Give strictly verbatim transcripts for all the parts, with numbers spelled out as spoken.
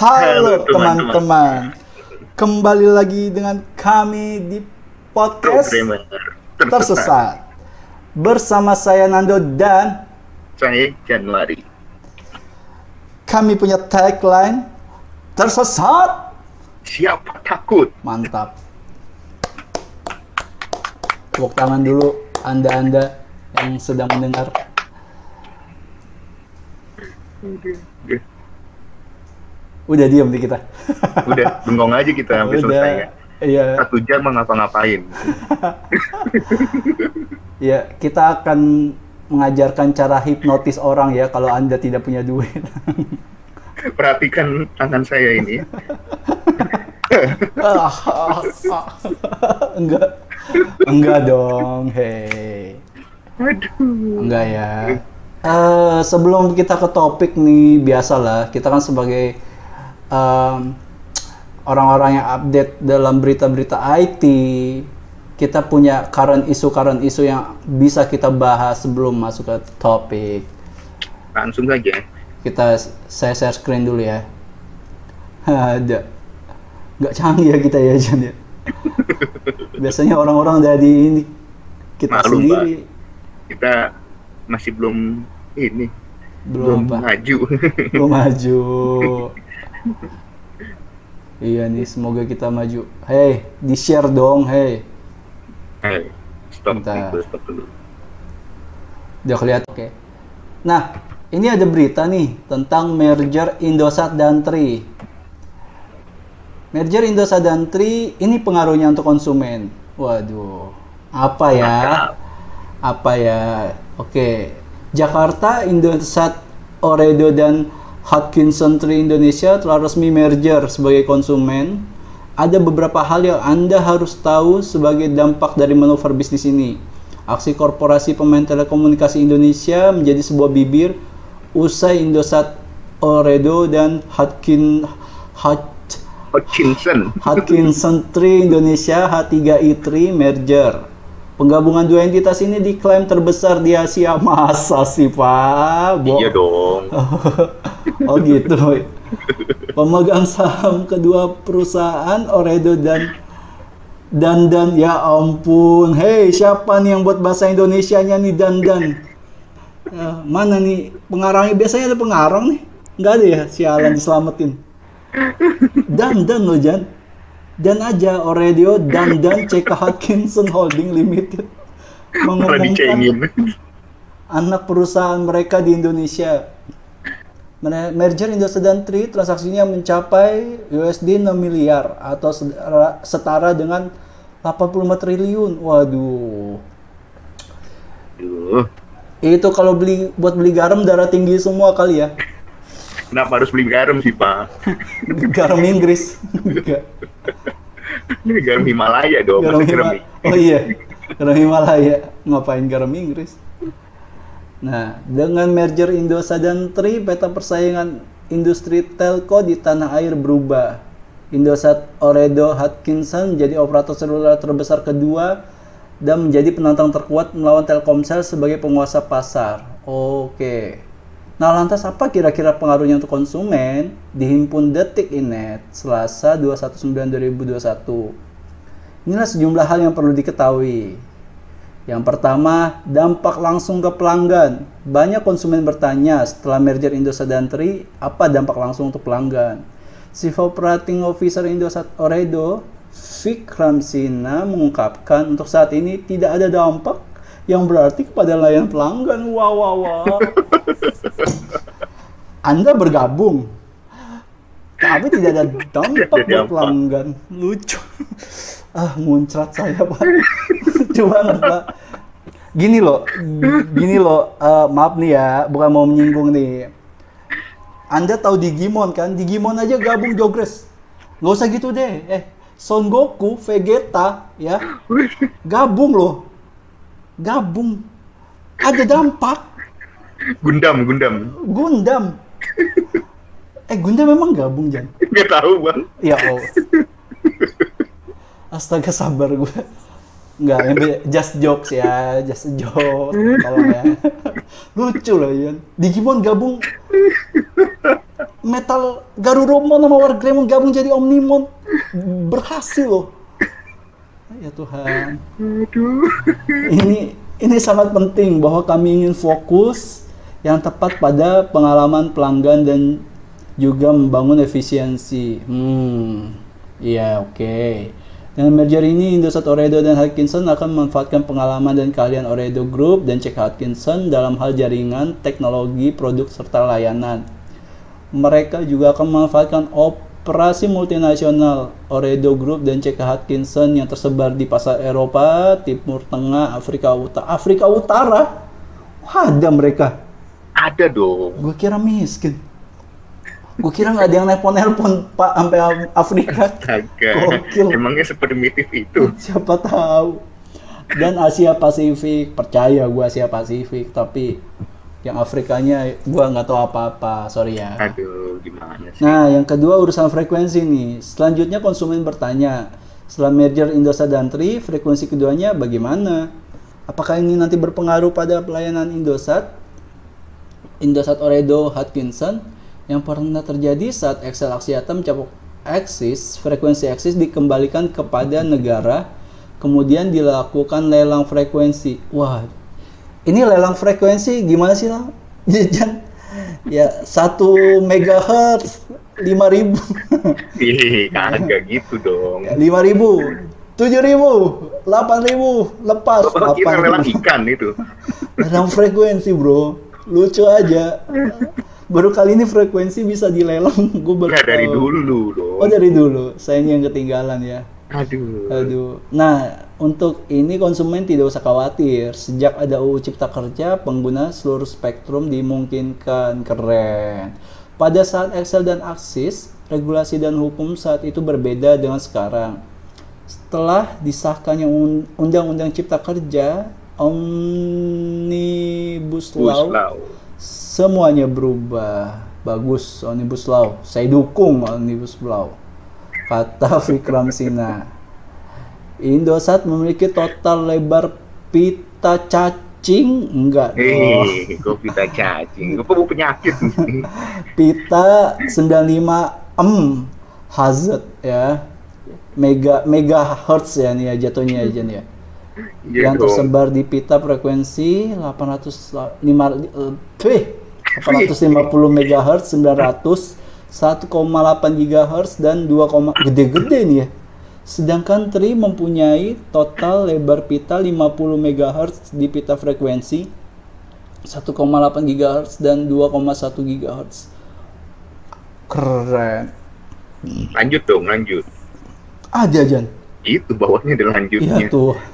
Halo teman-teman, kembali lagi dengan kami di podcast Tersesat. Tersesat. Bersama saya Nando dan Saya Januari. kami punya tagline Tersesat. Siapa takut? Mantap. Tepuk tangan dulu Anda-anda yang sedang mendengar. Udah diam di kita. Udah, bengong aja kita sampai Udah. selesai ya. Iya. Satu jam mah ngapa-ngapain. Ya, kita akan mengajarkan cara hipnotis orang ya kalau Anda tidak punya duit. Perhatikan tangan saya ini. Enggak. Enggak dong, hei. Aduh. Enggak ya. Eh, sebelum kita ke topik nih, biasalah kita kan sebagai em, orang-orang yang update dalam berita-berita I T, kita punya current isu current isu yang bisa kita bahas sebelum masuk ke topik. Langsung saja. Kita saya share screen dulu ya. Ada. Nggak canggih ya kita ya, Jan ya. Biasanya orang-orang dari ini kita Maklum, sendiri Pak. Kita masih belum ini. belum apa? maju. Belum maju. Iya nih, semoga kita maju. Hey, di share dong, hey. Hey, stop Bentar. dulu, stop dulu. Udah kelihatan, oke. Nah, ini ada berita nih tentang merger Indosat dan Tri. Merger Indosat dan Tri, ini pengaruhnya untuk konsumen. Waduh, apa ya? Apa ya? Oke, Jakarta, Indosat, Ooredoo, dan Hutchinson Tri Indonesia telah resmi merger sebagai konsumen. Ada beberapa hal yang Anda harus tahu sebagai dampak dari manuver bisnis ini. Aksi korporasi pemain telekomunikasi Indonesia menjadi sebuah bibir usai Indosat, Ooredoo, dan Hutchin, Hut, Hutchinson. Hutchinson Tri Indonesia H tiga I Tri merger. Penggabungan dua entitas ini diklaim terbesar di Asia. Masa sih, Pak? Bo- Iya dong. Oh gitu. Pemegang saham kedua perusahaan Ooredoo dan dan dan ya ampun. Hei, siapa nih yang buat bahasa Indonesianya nih dan dan? Eh, mana nih pengarangnya? Biasanya ada pengarang nih. Nggak ada ya? Sialan, diselamatin. Dan dan loh, Jan. Dan aja Ooredoo dan dan C K Hutchinson Holding Limited Malah dicengin. mengumumkan anak perusahaan mereka di Indonesia. Merger Indosat dan Tri transaksinya mencapai U S D enam miliar atau setara, setara dengan delapan puluh lima triliun. Waduh. Aduh. Itu kalau beli buat beli garam darah tinggi semua kali ya. Kenapa harus beli garam sih, Pak? Garam Inggris. Enggak. Ini garam Himalaya dong. Garam masa garam Himalaya. Oh iya. Garam Himalaya. Ngapain garam Inggris? Nah, dengan merger Indosat dan Tri, peta persaingan industri telco di tanah air berubah. Indosat, Ooredoo, Hutchinson menjadi operator seluler terbesar kedua dan menjadi penantang terkuat melawan Telkomsel sebagai penguasa pasar. Oke. Nah, lantas apa kira-kira pengaruhnya untuk konsumen? Dihimpun Detik titik net Selasa dua puluh sembilan November dua ribu dua puluh satu. Inilah sejumlah hal yang perlu diketahui. Yang pertama, dampak langsung ke pelanggan. Banyak konsumen bertanya setelah merger Indosat dan Tri, apa dampak langsung untuk pelanggan? Chief Operating Officer Indosat Ooredoo, Vikram Sinha, mengungkapkan untuk saat ini tidak ada dampak yang berarti kepada layanan pelanggan. Wow, wow, wow. Anda bergabung, tapi tidak ada dampak buat pelanggan. Lucu. Ah, muncrat saya, Pak. Lucu banget, Pak. Gini loh, gini loh, uh, maaf nih ya, bukan mau menyinggung nih. Anda tahu Digimon kan? Digimon aja gabung Jogres. Nggak usah gitu deh. Eh, Son Goku, Vegeta, ya, gabung loh. Gabung. Ada dampak. Gundam, Gundam. Gundam. Eh, Gundam memang gabung, Jan? Nggak tahu, Bang. Ya Allah. Astaga, sabar gue. Enggak, just jokes ya, just joke. Tolong ya. Lucu loh, Yan. Digimon gabung total Garurumon sama Wargreymon gabung jadi Omnimon. Berhasil loh. Ya Tuhan. Aduh. Ini ini sangat penting bahwa kami ingin fokus yang tepat pada pengalaman pelanggan dan juga membangun efisiensi. Hmm, iya oke. Okay. Dengan merger ini, Indosat Ooredoo dan Hutchinson akan memanfaatkan pengalaman dan keahlian Ooredoo Group dan C K Hutchinson dalam hal jaringan, teknologi, produk, serta layanan. Mereka juga akan memanfaatkan operasi multinasional Ooredoo Group dan C K Hutchinson yang tersebar di pasar Eropa, Timur Tengah, Afrika Utara. Afrika Utara? Wah, ada mereka. Ada dong. Gue kira miskin. Gue kira nggak ada yang nelpon-nelpon Pak sampai Afrika. Agak. Emangnya seprimitif itu? Siapa tahu. Dan Asia Pasifik, percaya gue Asia Pasifik, tapi yang Afrikanya gue nggak tahu apa-apa, sorry ya. Aduh, gimana sih? Nah, yang kedua urusan frekuensi nih. Selanjutnya konsumen bertanya, setelah merger Indosat dan Tri, frekuensi keduanya bagaimana? Apakah ini nanti berpengaruh pada pelayanan Indosat? Indosat Ooredoo Hutchinson yang pernah terjadi saat Excel Axiata mencapai Axis, frekuensi Axis dikembalikan kepada negara, kemudian dilakukan lelang frekuensi. Wah, ini lelang frekuensi gimana sih lah? Jajan, ya satu megahertz lima ribu. Ih, kagak gitu dong. Lima ribu, tujuh ribu, delapan ribu, lepas. Bapak kira lelang ikan itu. Lelang frekuensi bro, lucu aja. Baru kali ini frekuensi bisa dilelang, gue baru Nggak, dari tahu. dulu dong. Oh dari dulu, sayangnya yang ketinggalan ya. Aduh. Aduh. Nah, untuk ini konsumen tidak usah khawatir. Sejak ada U U Cipta Kerja, pengguna seluruh spektrum dimungkinkan. Keren. Pada saat Excel dan Axis, regulasi dan hukum saat itu berbeda dengan sekarang. Setelah disahkannya Undang-Undang Cipta Kerja, Omnibus Law, Law, semuanya berubah. Bagus Omnibus Law. Saya dukung Omnibus Law. Kata Vikram Sinha. Indosat memiliki total lebar pita cacing? Enggak dong. Eh, gue pita cacing. Gue mau penyakit. Pita sembilan puluh lima M Hz ya. Mega megahertz ya nih ya jatuhnya aja nih ya. Iya Yang dong. tersebar di pita frekuensi delapan ratus lima puluh megahertz, sembilan ratus, satu koma delapan gigahertz dan dua, gede-gede nih ya. Sedangkan Tri mempunyai total lebar pita lima puluh megahertz di pita frekuensi satu koma delapan gigahertz dan dua koma satu gigahertz. Keren. Lanjut dong, lanjut. Ada Jan. Itu bawahnya ada lanjutnya. Iya tuh.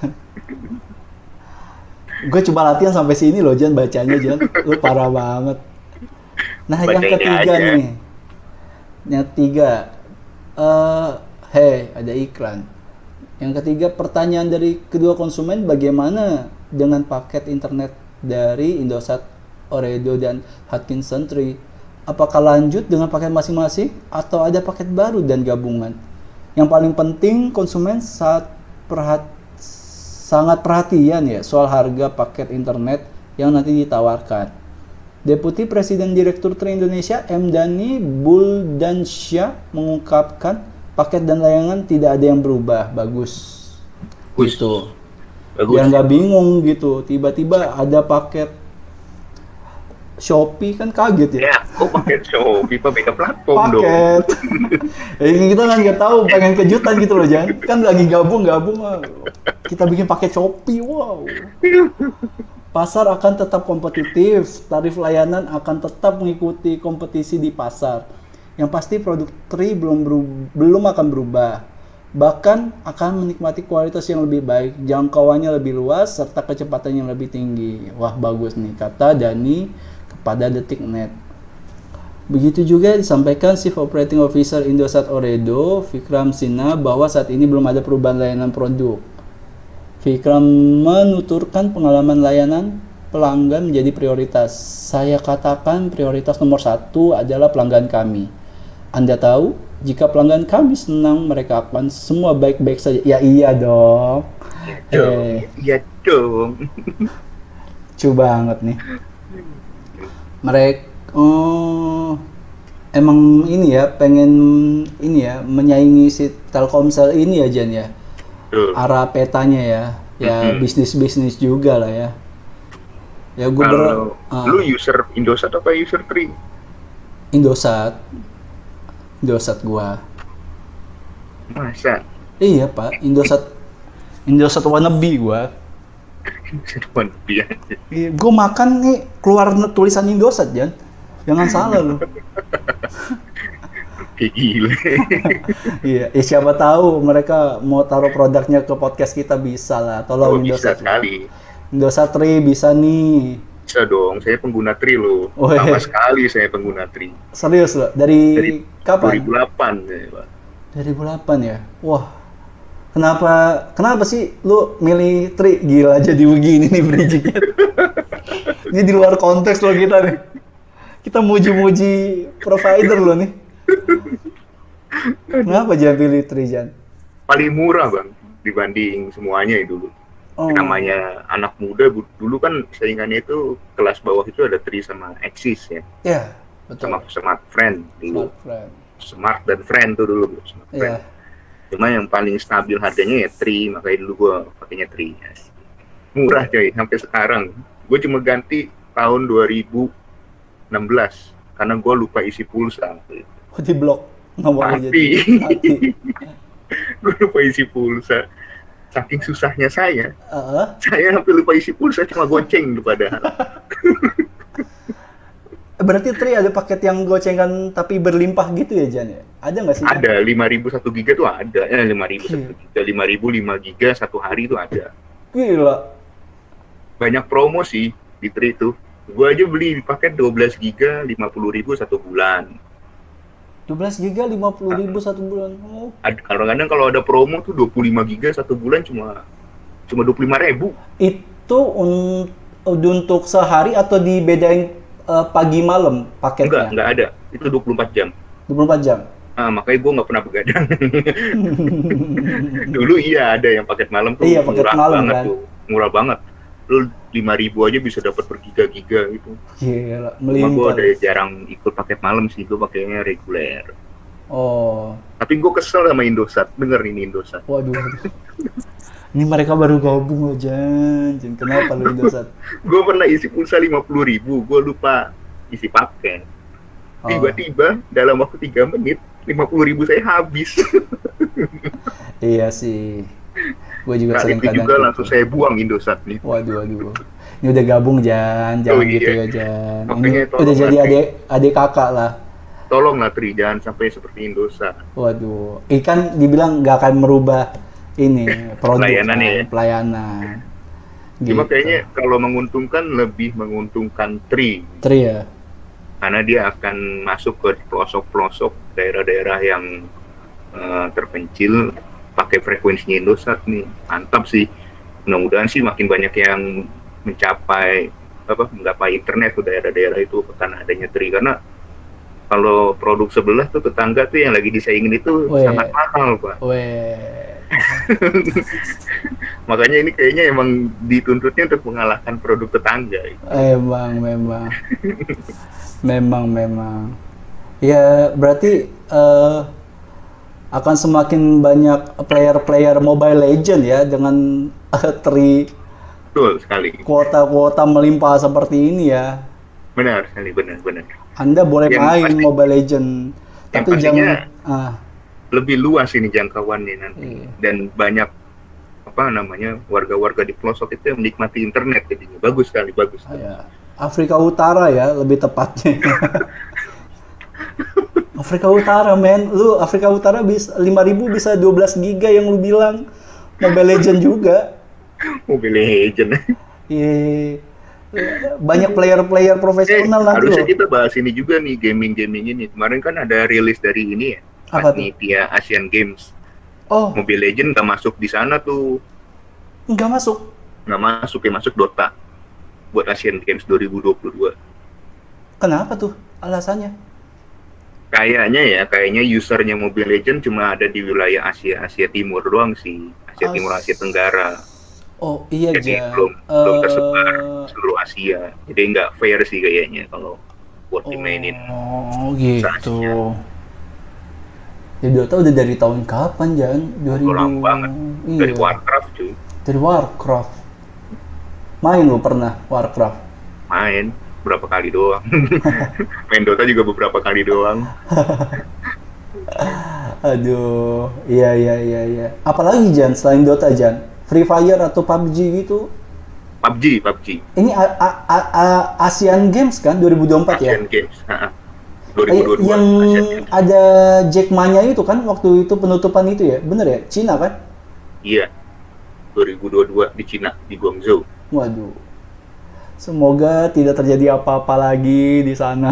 Gue coba latihan sampai sini loh Jan bacanya Jan. Lu parah banget. Nah, yang Bacanya ketiga aja. nih. Yang ketiga, eh hey, ada iklan. Yang ketiga, pertanyaan dari kedua konsumen, bagaimana dengan paket internet dari Indosat Ooredoo dan Hutchinson Tri? Apakah lanjut dengan paket masing-masing atau ada paket baru dan gabungan? Yang paling penting, konsumen saat perhat sangat perhatian ya soal harga paket internet yang nanti ditawarkan. Deputi Presiden Direktur Tri Indonesia M. Dhani Buldansyah mengungkapkan paket dan layanan tidak ada yang berubah. Bagus. Bagus. Gitu. Bagus. Biar nggak bingung gitu. Tiba-tiba ada paket Shopee kan kaget ya. Ya, kok pakai Shopee, Pak, beda platform dong. Paket. Eh, kita kan nggak tahu, pengen kejutan gitu loh, Jan. Kan lagi gabung-gabung, ah. Kita bikin paket Shopee, wow. Pasar akan tetap kompetitif, tarif layanan akan tetap mengikuti kompetisi di pasar. Yang pasti produk Tri belum beru- belum akan berubah. Bahkan akan menikmati kualitas yang lebih baik, jangkauannya lebih luas, serta kecepatan yang lebih tinggi. Wah, bagus nih, kata Dhani kepada Detik dot net. Begitu juga disampaikan Chief Operating Officer Indosat Ooredoo, Vikram Sinha, bahwa saat ini belum ada perubahan layanan produk. Vikram menuturkan pengalaman layanan pelanggan menjadi prioritas. Saya katakan prioritas nomor satu adalah pelanggan kami. Anda tahu, jika pelanggan kami senang, mereka akan semua baik-baik saja. Ya iya dong. Iya dong. Eh, Iya dong. Cu banget nih. Mereka, oh, emang ini ya pengen ini ya menyaingi si Telkomsel ini ya Jan ya. Tuh. Arah petanya ya. Ya Mm-hmm. bisnis-bisnis juga lah ya. Ya gue Kalau ber uh, lu user Indosat apa user Tri? Indosat. Indosat gua. Masa? Iya, Pak. Indosat Indosat wannabe gua. Cuman dia. Iya, gua makan nih keluar tulisan Indosat, Jan. Jangan salah lu. Kayak gila. Iya, ya siapa tahu mereka mau taruh produknya ke podcast kita bisa lah. Tolong Oh, bisa Indosat. sekali. Indosat Tri bisa nih. Bisa dong, saya pengguna Tri loh. Oh, Lama iya. sekali saya pengguna Tri. Serius loh, dari, Dari kapan? dua ribu delapan ya, Pak. dua ribu delapan ya? Wah, kenapa kenapa sih lu milih Tri? Gila jadi begini nih bridging-nya. Ini di luar konteks loh kita nih. Kita muji-muji provider loh nih. Kenapa jangan pilih Tri, Jan? Paling murah bang dibanding semuanya ya dulu. Oh. Namanya anak muda bu- dulu kan saingannya itu kelas bawah itu ada Tri sama Axis ya, Ya, betul. sama Smart Friend dulu. Smart friend. Smart dan Friend tuh dulu Smart Friend. Iya. Cuma yang paling stabil harganya ya Tri, makanya dulu gua pakainya Tri. Murah coy, sampai sekarang. Gue cuma ganti tahun dua ribu enam belas karena gue lupa isi pulsa. Oh, di blok. Nomornya Mati. jadi mati. Gue lupa isi pulsa. Saking susahnya saya, Heeh. saya hampir lupa isi pulsa, cuma goceng lu padahal. Berarti Tri ada paket yang gocengan tapi berlimpah gitu ya, Jan ya? Ada nggak sih? Ada lima ribu satu giga tuh ada, eh lima ribu Iya. satu giga, lima ribu lima giga satu hari tuh ada. Gila. Banyak promo sih di Tri itu. Gue aja beli paket dua belas giga lima puluh ribu satu bulan. dua belas giga lima puluh ribu satu bulan. Oh. Ada kadang-kadang kalau ada promo tuh dua puluh lima giga satu bulan cuma cuma dua puluh lima ribu. Itu un- untuk sehari atau dibedain eh, pagi malam Enggak, paketnya? enggak ada. Itu dua puluh empat jam. dua puluh empat jam. Ah, makanya gue nggak pernah begadang. Dulu iya ada yang paket malam tuh Iya, paket murah malam, banget kan? tuh, murah banget. Lu lima ribu aja bisa dapat bergiga-giga gitu. Gila, Cuma gue melimpah. ada jarang ikut paket malam sih, gue pakainya reguler. Oh, Tapi gue kesel sama Indosat, denger ini Indosat. waduh. waduh. Ini mereka baru gabung loh, Jan. Jan, kenapa lu Indosat? Gue pernah isi pulsa lima puluh ribu, gue lupa isi paket. Oh. Tiba-tiba dalam waktu tiga menit, lima puluh ribu saya habis. Iya sih. Gue juga Kali sering itu kadang juga gitu. langsung saya buang Indosat nih. Waduh, waduh. Ini udah gabung, Jan. Jangan Oh, iya. gitu ya, Jan. Ini Makanya tolong udah jadi lah, adik adik kakak lah. Tolonglah Tri, jangan sampai seperti Indosat. Waduh. Ikan dibilang nggak akan merubah ini produk Pelayanan kan, ya. pelayanan. Cuma Gitu. kayaknya kalau menguntungkan lebih menguntungkan Tri. Tri ya. Karena dia akan masuk ke pelosok-pelosok daerah-daerah yang eh, terpencil pakai frekuensinya Indosat nih. Mantap sih. Mudah-mudahan sih makin banyak yang mencapai apa menggapai internet ke daerah-daerah itu karena adanya Tri. Karena kalau produk sebelah tuh tetangga tuh yang lagi disaingin itu Weh. sangat mahal, Pak. Weh. Makanya ini kayaknya emang dituntutnya untuk mengalahkan produk tetangga. Emang, memang. Memang, memang. Ya, berarti eh, akan semakin banyak player-player Mobile Legend ya dengan eh, Tri Betul sekali. kuota-kuota melimpah seperti ini ya. Benar sekali, benar, benar. Anda boleh Yang main pasti- Mobile Legend, tapi pastinya- jangan ah, Lebih luas ini jangkauannya nanti. Iya. Dan banyak apa namanya warga-warga di pelosok itu yang menikmati internet jadinya. Bagus sekali, bagus. ya, Afrika Utara ya lebih tepatnya. Afrika Utara, men. Lu Afrika Utara bisa lima ribu bisa dua belas giga yang lu bilang. Mobile Legend juga. Mobile Legend. Iya. Banyak player-player Eh, profesional nanti harusnya loh. kita bahas ini juga nih, gaming-gaming ini. Kemarin kan ada rilis dari ini ya, Apa tuh? panitia Asian Games. Oh, Mobile Legend nggak masuk di sana tuh, nggak masuk. nggak masuk ya, masuk Dota buat Asian Games dua ribu dua puluh dua. Kenapa tuh alasannya? Kayaknya ya, kayaknya usernya Mobile Legend cuma ada di wilayah Asia Asia Timur doang sih, Asia As- Timur Asia Tenggara. Oh iya, Jadi Jan. belum belum tersebar Eh, seluruh Asia. Jadi nggak fair sih kayaknya kalau buat dimainin. Oh gitu. Saatnya. Ya Dota udah dari tahun kapan, Jan? dua ribu Udah lama banget. Iya. Dari Warcraft cuy. Dari Warcraft. Main lo pernah Warcraft? Main berapa kali doang. Main Dota juga beberapa kali doang. Aduh, iya iya iya iya. Apalagi Jan selain Dota, Jan? Free Fire atau P U B G gitu? P U B G, P U B G. Ini A- A- A- A- Asian Games kan dua ribu dua puluh empat ya? Asian Games. dua ribu dua puluh dua Eh, yang Asian Games. ada Jack Manya itu kan waktu itu penutupan itu ya? Bener ya? Cina kan? Iya. dua ribu dua puluh dua di Cina, di Guangzhou. Waduh. Semoga tidak terjadi apa-apa lagi di sana.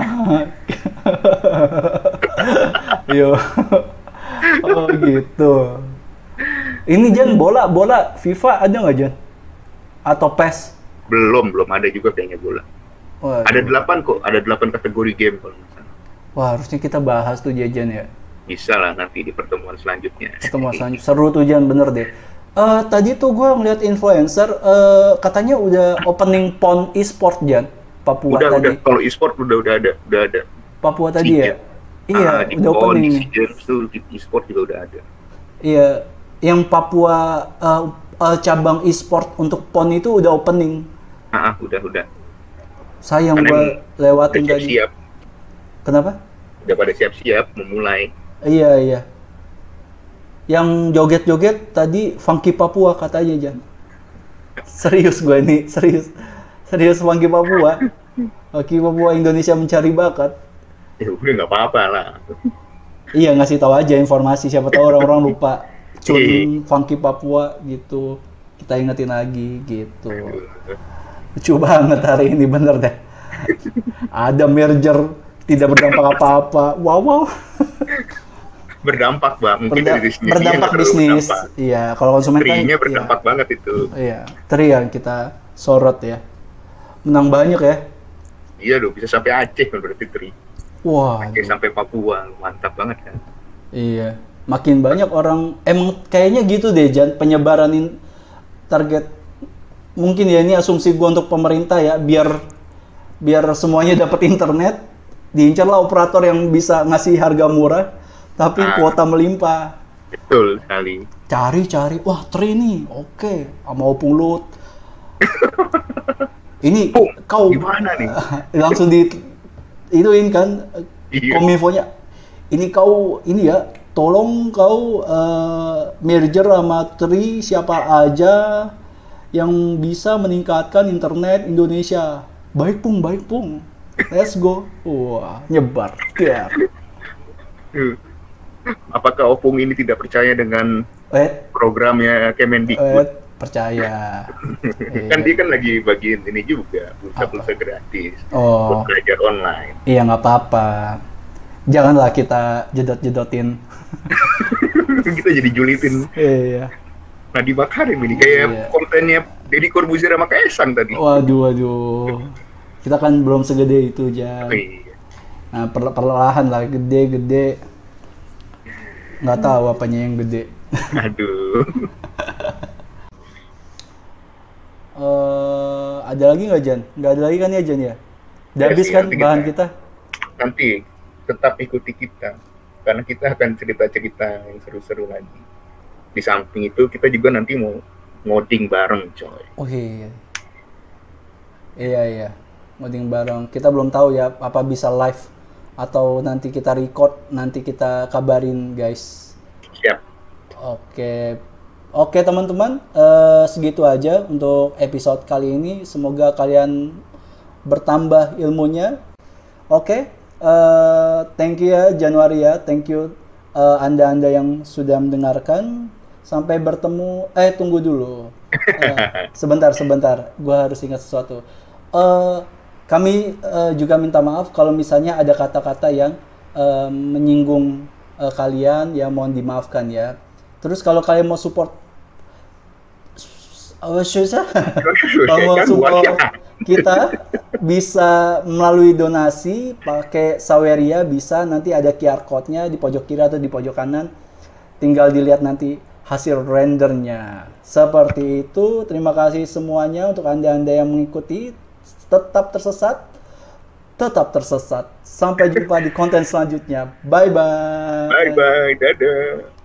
Yo. Oh gitu. Ini Jan, bola, bola FIFA ada nggak Jan? Atau PES? Belum, belum ada juga kayaknya bola. Waduh. Ada delapan kok, ada delapan kategori game kalau nggak salah. Wah, harusnya kita bahas tuh Jajan ya. Bisa lah nanti di pertemuan selanjutnya. Pertemuan selanjutnya. Seru tuh Jan, bener deh. Eh tadi tuh gue ngeliat influencer, eh katanya udah opening P O N e-sport Jan. Papua Udah, tadi. udah. Kalau e-sport udah, udah ada, udah ada. Papua tadi Sea ya? Games. Iya, Ah, di udah P O N, opening. di SEA Games tuh di e-sport juga udah ada. Iya, yang Papua eh, eh, cabang e-sport untuk P O N itu udah opening. Ah, ah, udah, udah. Sayang Karena gue emang lewatin Udah tadi. siap-siap, Kenapa? udah pada siap-siap memulai. Iya, iya. Yang joget-joget tadi Funky Papua katanya, Jan. Serius gue nih, serius. Serius Funky Papua. Funky Papua Indonesia mencari bakat. Ya udah nggak apa-apa lah. Iya, ngasih tahu aja informasi, siapa tahu orang-orang lupa. Iya. Cun Funky Papua gitu. Kita ingetin lagi gitu. Lucu banget hari ini, bener deh. Ada merger, tidak berdampak apa-apa. Wow, wow. Berdampak bang, mungkin Berda- dari bisnisnya berdampak nggak terlalu bisnis. berdampak. Iya, kalau konsumen kan Tri-nya iya. berdampak banget itu. Iya, Tri yang kita sorot ya. Menang banyak ya. Iya dong, bisa sampai Aceh kan berarti Tri. Wah. Aceh sampai Papua, mantap banget kan. Iya. Makin banyak orang, emang kayaknya gitu deh Jan, penyebaranin target. Mungkin ya ini asumsi gua untuk pemerintah ya, biar biar semuanya dapat internet, diincarlah operator yang bisa ngasih harga murah, tapi Ah. kuota melimpah. Betul sekali. Cari-cari, wah Tri nih, oke, sama Opung Lut. Ini Pung, kau gimana nih? langsung di ituin kan Iya. kominfonya. Ini kau ini ya, tolong kau eh, merger sama Tri siapa aja yang bisa meningkatkan internet Indonesia. Baik Pung, baik Pung. Let's go. Wah, nyebar. Biar. Apakah Opung ini tidak percaya dengan Eh, programnya Kemendikbud? eh, percaya. Kan Iya. dia kan lagi bagiin ini juga, pulsa-pulsa gratis Oh. buat belajar online. Iya nggak apa-apa. Janganlah kita jedot-jedotin. Kita jadi julitin Iya. Nadiem Makarim ini kayak Iya. kontennya Deddy Corbuzier sama Kaisang tadi. Waduh, waduh. Kita kan belum segede itu, Jan. Oh, iya. Nah, per- perlahan lah, gede-gede. Nggak tahu apanya yang gede. Aduh. Eh, ada lagi nggak, Jan? Nggak ada lagi kan ya, Jan ya? Udah Ya habis sih, kan nanti bahan kita- kita? Nanti tetap ikuti kita karena kita akan cerita-cerita yang seru-seru lagi. Di samping itu kita juga nanti mau ngoding bareng, coy. Oh iya. Iya, iya. Ngoding bareng. Kita belum tahu ya apa bisa live atau nanti kita record, nanti kita kabarin, guys. Siap. Oke, oke teman-teman, eh, segitu aja untuk episode kali ini. Semoga kalian bertambah ilmunya. Oke, eh, thank you ya Januari ya, thank you eh, anda-anda yang sudah mendengarkan. Sampai bertemu, eh tunggu dulu, Eh, sebentar sebentar, gua harus ingat sesuatu. Eh, kami eh, juga minta maaf kalau misalnya ada kata-kata yang eh, menyinggung eh, kalian, ya mohon dimaafkan ya. Terus kalau kalian mau support, oh, susah. Kalau mau Kan buat support ya. kita bisa melalui donasi pakai Saweria, bisa nanti ada Q R code-nya di pojok kiri atau di pojok kanan. Tinggal dilihat nanti hasil rendernya. Seperti itu. Terima kasih semuanya untuk Anda-anda yang mengikuti. Tetap tersesat. tetap tersesat. Sampai jumpa di konten selanjutnya. Bye-bye. Bye-bye, dadah.